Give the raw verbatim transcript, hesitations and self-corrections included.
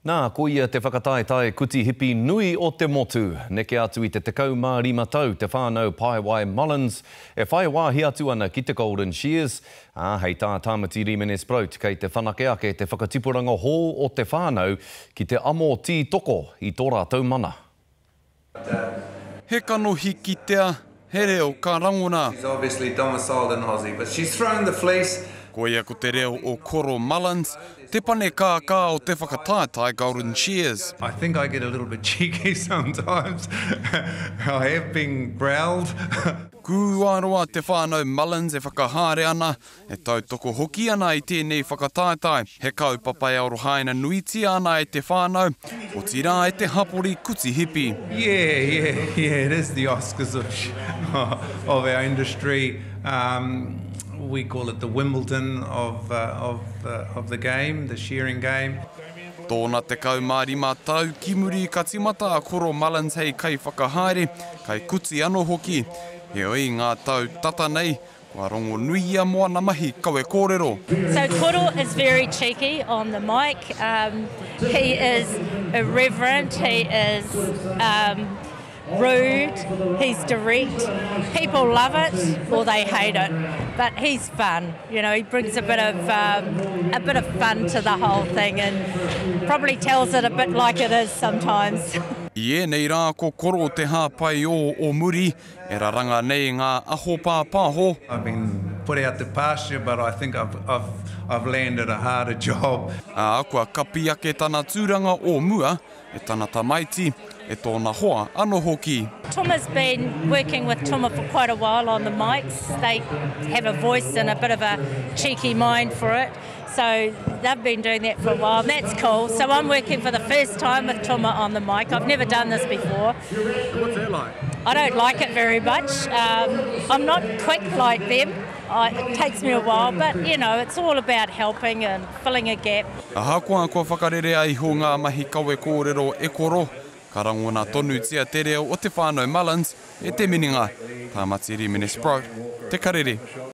Nā, ko ia te whakataetae kuti hipi nui o te motu. Neke atu i te tekau mā rima tau, te whānau Paewai Mullins, e whai wāhi atu ana ki te Golden Shears. Ah, hei tā Tamati Rimene-Sproat, kei te whanake ake te whakatipuranga hō o te whānau ki te amo tī toko i tō rātou mana. He kano hiki tea, he reo ka rangona. She's obviously domiciled in Aussie, but she's thrown the fleece. Ko ia ko te reo o Koro Mullins, te pane kā kā o te whakataetai Golden Shears. I think I get a little bit cheeky sometimes. I have been growled. Kūaroa te whānau Mullins e whakahāre ana, e tautoko hoki ana i tēnei whakataetai. He kaupapa e orohaina nuiti ana e te whānau, o tira e te hapori kuti hipi. Yeah, yeah, yeah, it is the Oscars of, of our industry. Um, we call it the Wimbledon of, uh, of, uh, of the game, the shearing game. Tōna te kaumārima tau, ki muri ka timata a Koro Mullins hei kai whakahaere, kai kuti anō hoki. He oi ngā tau tata nei, kua rongo nui ia moana mahi kawe kōrero. So Koro is very cheeky on the mic. Um, he is irreverent, he is um, rude, he's direct. People love it or they hate it, but he's fun. You know, he brings a bit of um, a bit of fun to the whole thing and probably tells it a bit like it is sometimes. I nei rā ko Koro te hāpai o o muri, e raranga nei ngā aho pāpāho. I've been put out to pasture, but I think I've, I've, I've landed a harder job. A kua kapi ake tana tūranga o mua, e tana tamaiti, e tōna hoa anō hoki. Tuma's been working with Tuma for quite a while on the mics. They have a voice and a bit of a cheeky mind for it. So they've been doing that for a while, and that's cool. So I'm working for the first time with Tuma on the mic. I've never done this before. What's that like? I don't like it very much. Um, I'm not quick like them. I, it takes me a while, but you know, it's all about helping and filling a gap. Aha koa kua whakarere ai ho ngā mahi kawe kōrero e koro. Ka rangona tonu tia te reo o te whānau Mullins, e te mininga, Tamati Rimene-Sproat, te Karere.